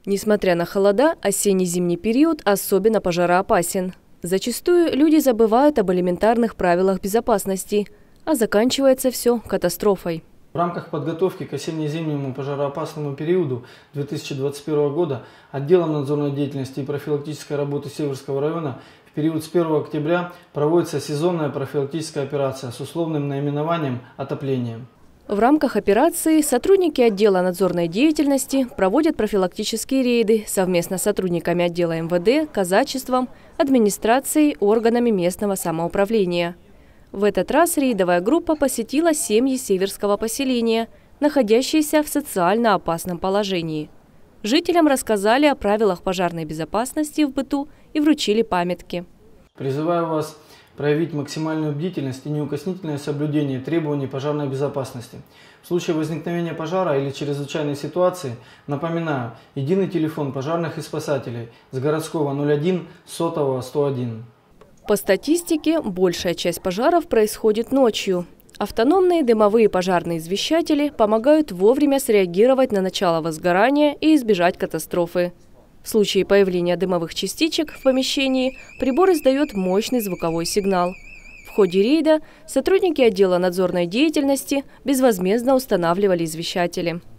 Несмотря на холода, осенне-зимний период особенно пожароопасен. Зачастую люди забывают об элементарных правилах безопасности, а заканчивается все катастрофой. В рамках подготовки к осенне-зимнему пожароопасному периоду 2021 года отделом надзорной деятельности и профилактической работы Северского района в период с 1 октября проводится сезонная профилактическая операция с условным наименованием «Отопление». В рамках операции сотрудники отдела надзорной деятельности проводят профилактические рейды совместно с сотрудниками отдела МВД, казачеством, администрацией, органами местного самоуправления. В этот раз рейдовая группа посетила семьи северского поселения, находящиеся в социально опасном положении. Жителям рассказали о правилах пожарной безопасности в быту и вручили памятки. Призываю вас проявить максимальную бдительность и неукоснительное соблюдение требований пожарной безопасности. В случае возникновения пожара или чрезвычайной ситуации, напоминаю, единый телефон пожарных и спасателей с городского 01 сотового 101. По статистике, большая часть пожаров происходит ночью. Автономные дымовые пожарные извещатели помогают вовремя среагировать на начало возгорания и избежать катастрофы. В случае появления дымовых частичек в помещении прибор издает мощный звуковой сигнал. В ходе рейда сотрудники отдела надзорной деятельности безвозмездно устанавливали извещатели.